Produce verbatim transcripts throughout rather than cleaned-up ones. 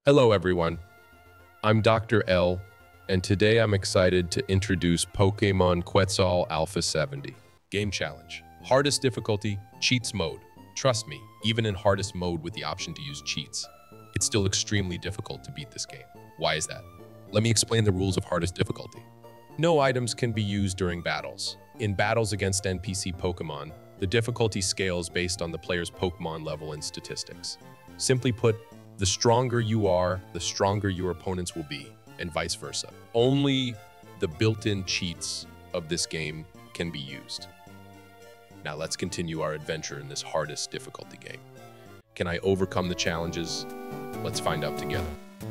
Hello, everyone. I'm Doctor L, and today I'm excited to introduce Pokemon Quetzal Alpha seventy. Game Challenge. Hardest difficulty, Cheats Mode. Trust me, even in hardest mode with the option to use cheats, it's still extremely difficult to beat this game. Why is that? Let me explain the rules of hardest difficulty. No items can be used during battles. In battles against N P C Pokemon, the difficulty scales based on the player's Pokemon level and statistics. Simply put, the stronger you are, the stronger your opponents will be, and vice versa. Only the built-in cheats of this game can be used. Now let's continue our adventure in this hardest difficulty game. Can I overcome the challenges? Let's find out together.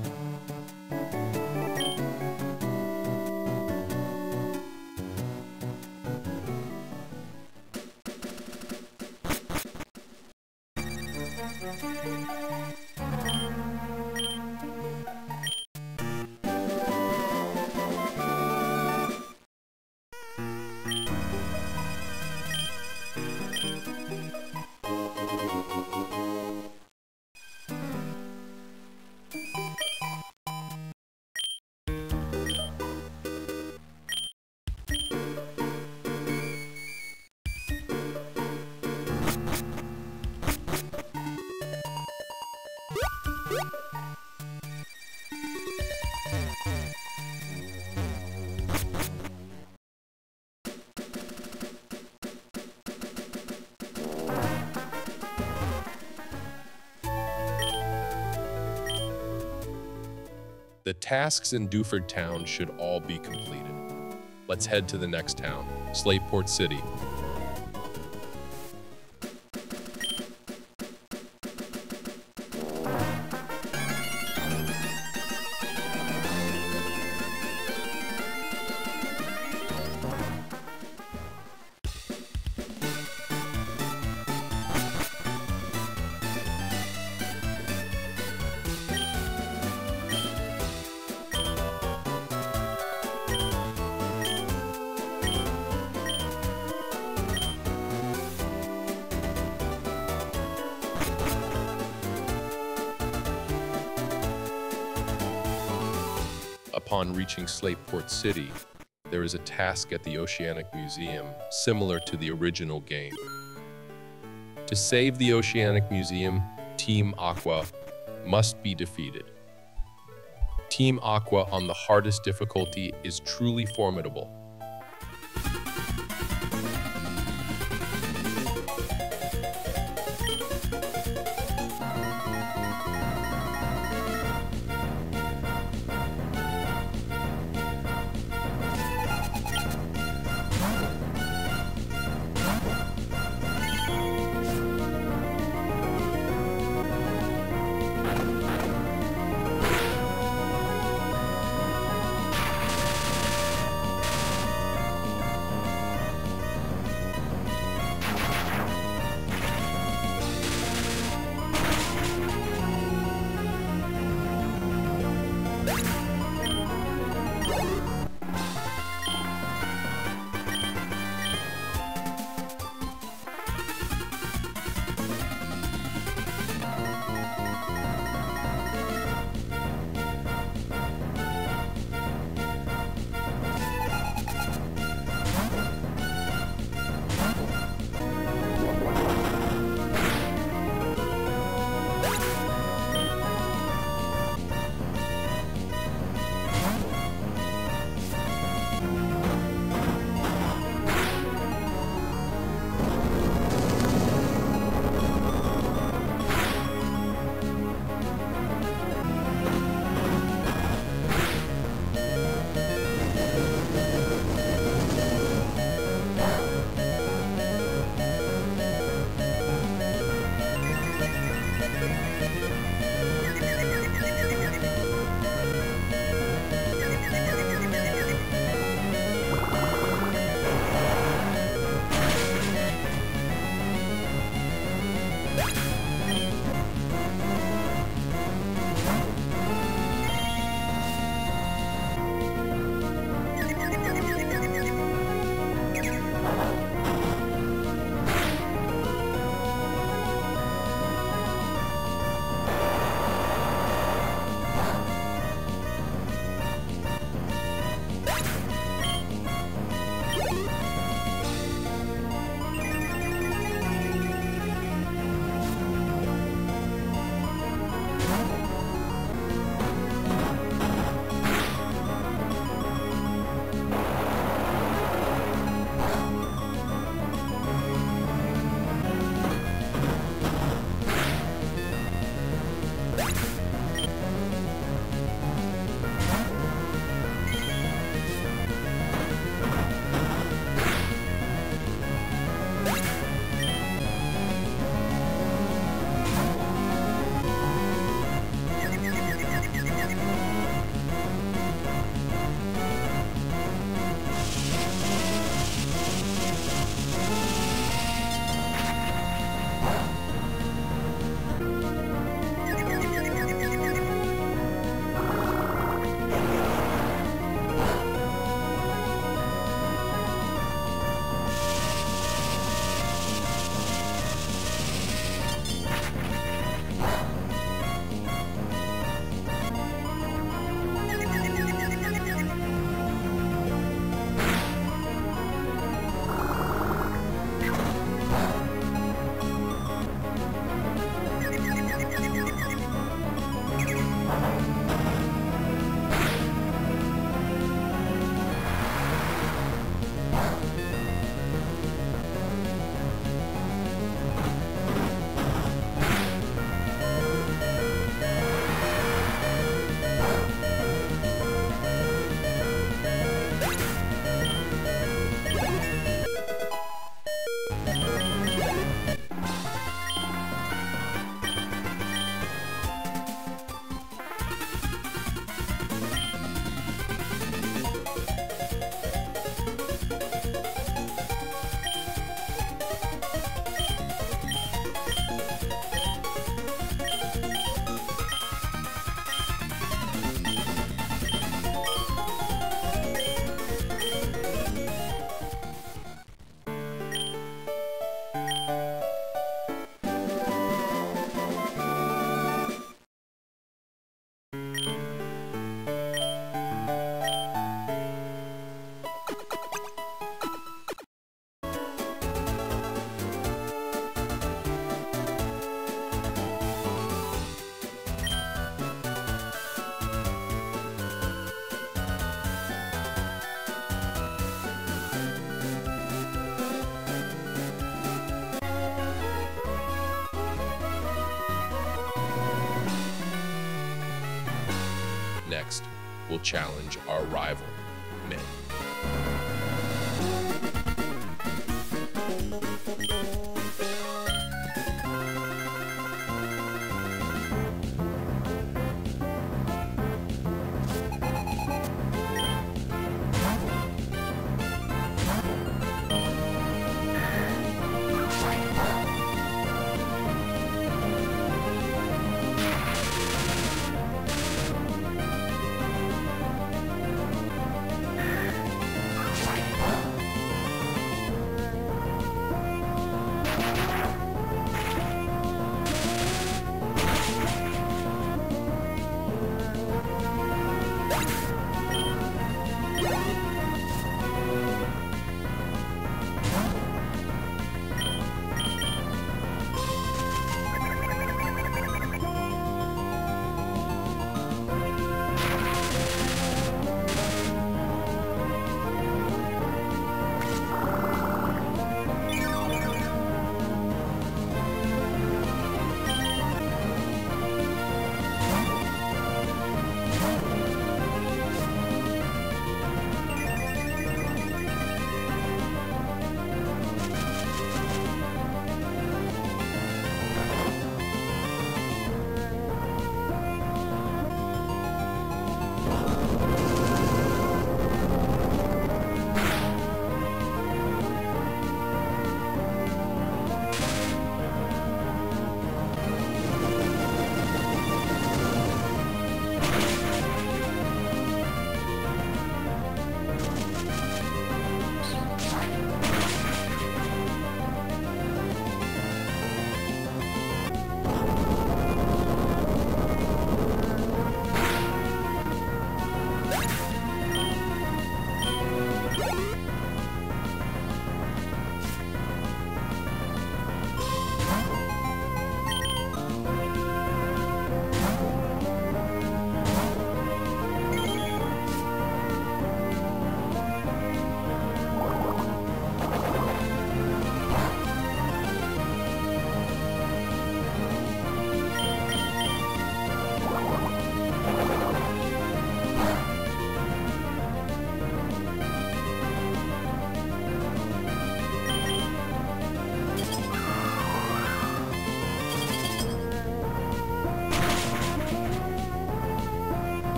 The tasks in Dewford Town should all be completed. Let's head to the next town, Slateport City. Upon reaching Slateport City, there is a task at the Oceanic Museum similar to the original game. To save the Oceanic Museum, Team Aqua must be defeated. Team Aqua on the hardest difficulty is truly formidable. next will challenge our rival, Mei.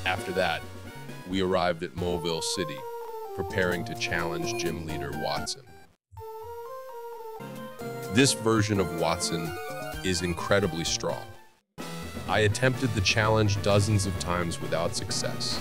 After that, we arrived at Mobile City, preparing to challenge gym leader Watson. This version of Watson is incredibly strong. I attempted the challenge dozens of times without success.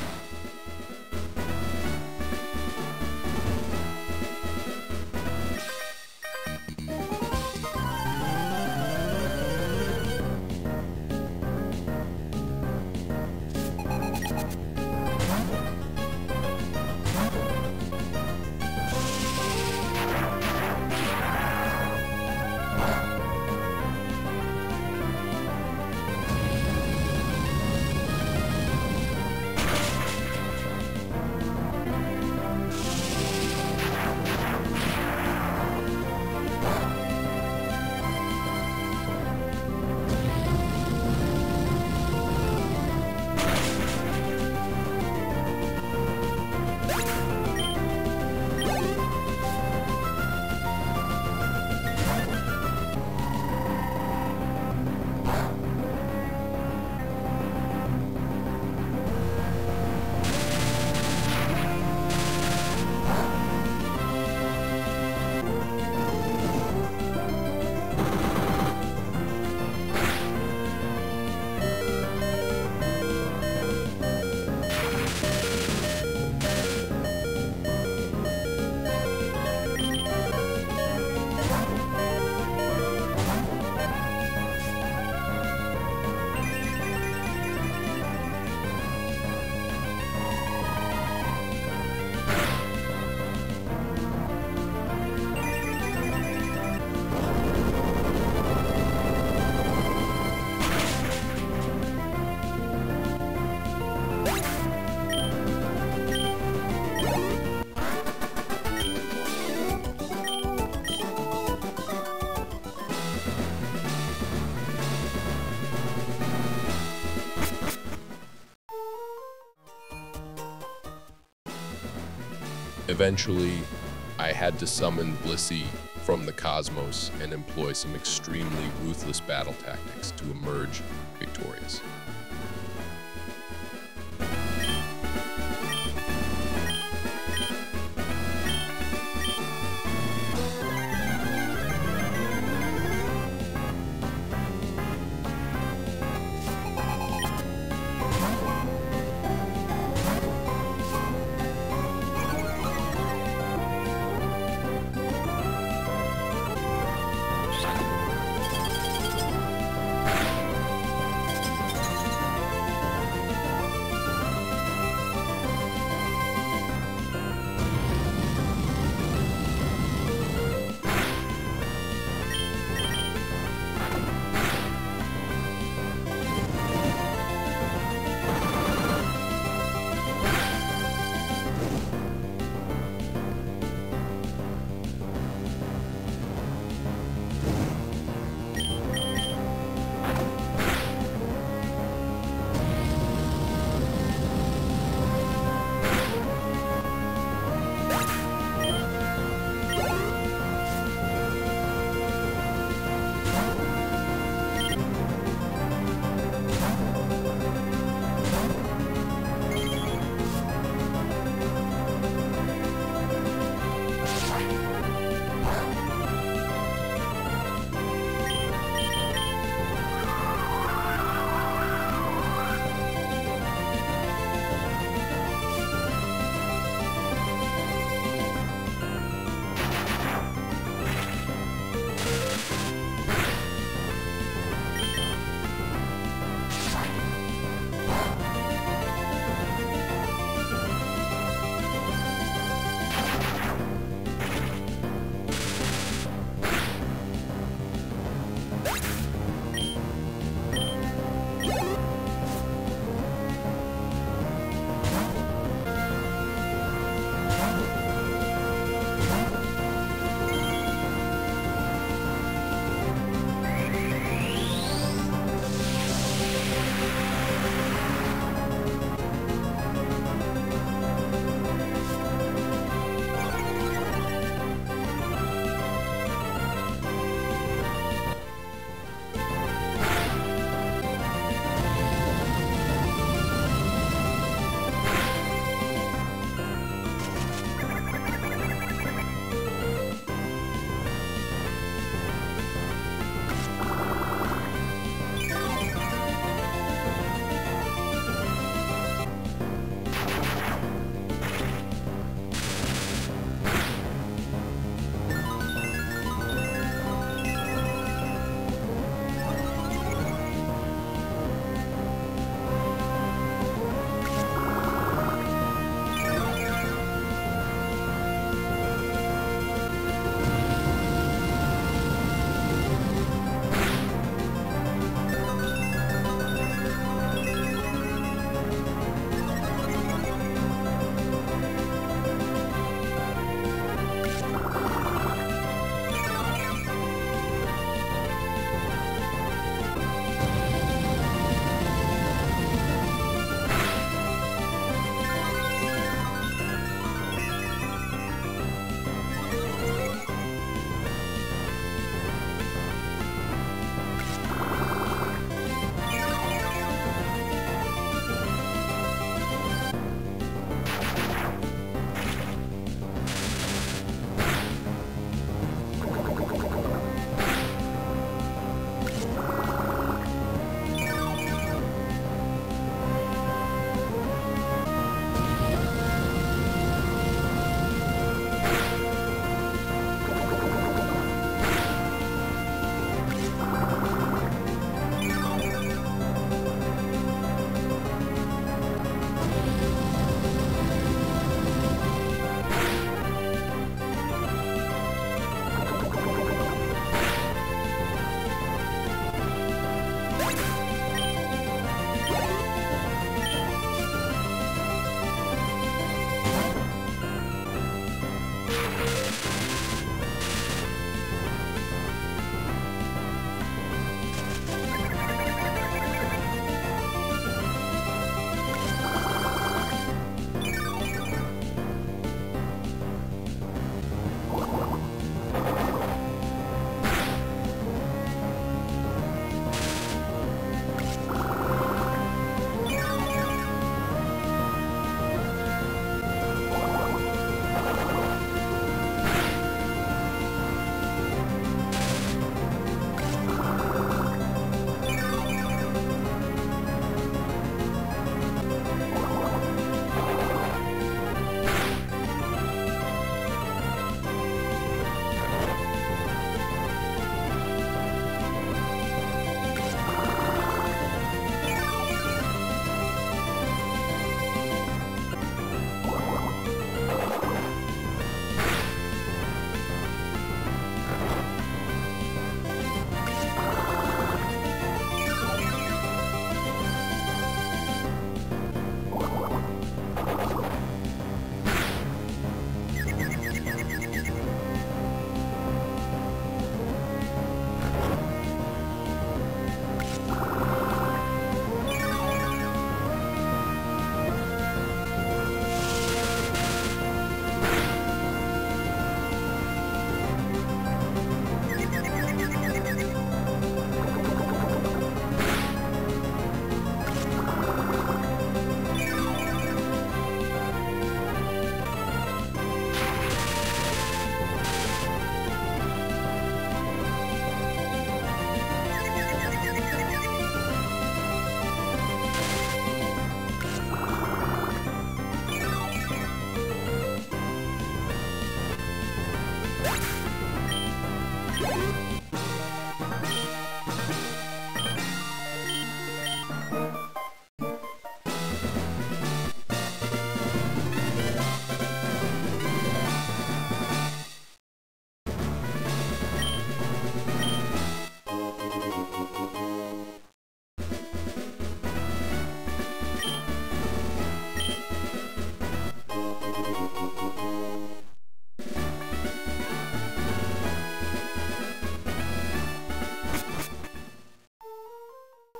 Eventually, I had to summon Blissey from the cosmos and employ some extremely ruthless battle tactics to emerge victorious.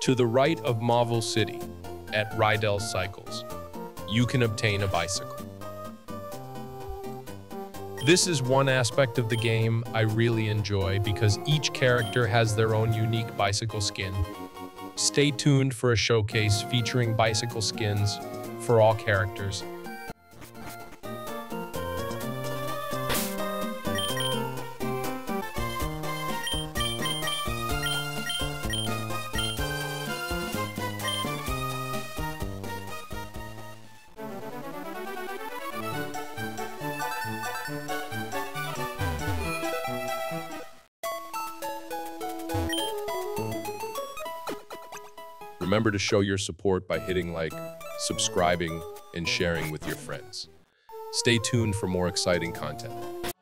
To the right of Marvel City, at Rydell Cycles, you can obtain a bicycle. This is one aspect of the game I really enjoy because each character has their own unique bicycle skin. Stay tuned for a showcase featuring bicycle skins for all characters. Remember to show your support by hitting like, subscribing, and sharing with your friends. Stay tuned for more exciting content.